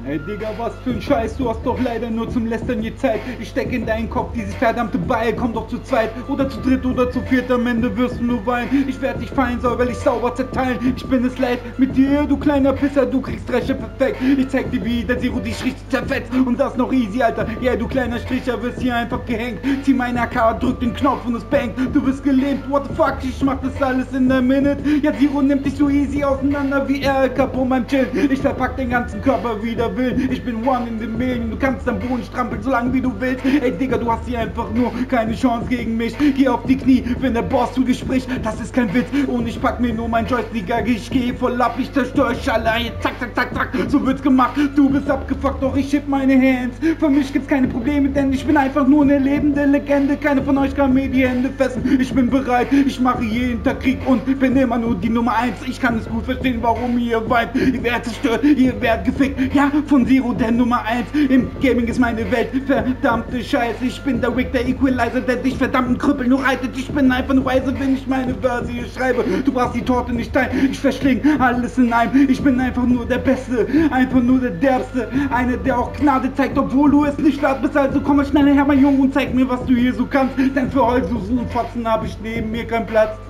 Ey Digga, was für ein Scheiß, du hast doch leider nur zum Lästern je Zeit. Ich steck in deinen Kopf dieses verdammte Beil, komm doch zu zweit oder zu dritt oder zu viert, am Ende wirst du nur weinen. Ich werd dich fein säuberlich sauber zerteilen, ich bin es leid mit dir, du kleiner Pisser, du kriegst Dresche perfekt. Ich zeig dir, wie der Zero dich richtig zerfetzt und das noch easy, Alter. Ja, du kleiner Stricher, wirst hier einfach gehängt. Zieh meinen AK, drück den Knopf und es bangt. Du wirst gelebt, what the fuck, ich mach das alles in der Minute. Ja, Zero nimmt dich so easy auseinander wie Al Capone beim Chill. Ich verpack den ganzen Körper wieder. Ich bin one in the million, du kannst am Boden strampeln, solange wie du willst. Ey Digga, du hast hier einfach nur keine Chance gegen mich. Geh auf die Knie, wenn der Boss zu dir spricht, das ist kein Witz. Und ich pack mir nur mein Joystick, Digga, ich geh voll ab, ich zerstör euch alle. Zack, zack, zack, zack, so wird's gemacht. Du bist abgefuckt, doch ich schieb meine Hands. Für mich gibt's keine Probleme, denn ich bin einfach nur eine lebende Legende. Keiner von euch kann mir die Hände fesseln. Ich bin bereit, ich mache jeden Tag Krieg und bin immer nur die Nummer 1. Ich kann es gut verstehen, warum ihr weint. Ihr werdet zerstört, ihr werdet gefickt. Ja, von Zero der Nummer 1. Im Gaming ist meine Welt. Verdammte Scheiße, ich bin der Wick, der Equalizer, der dich verdammten Krüppel nur reitet. Ich bin einfach nur weise, wenn ich meine Verse hier schreibe. Du brauchst die Torte nicht teilen. Ich verschling alles in einem. Ich bin einfach nur der Beste, einfach nur der Derbste. Einer, der auch Gnade zeigt, obwohl du es nicht wert bist. Also komm mal schneller her, mein Junge, und zeig mir, was du hier so kannst. Denn für Heulsusen und Fotzen habe ich neben mir keinen Platz.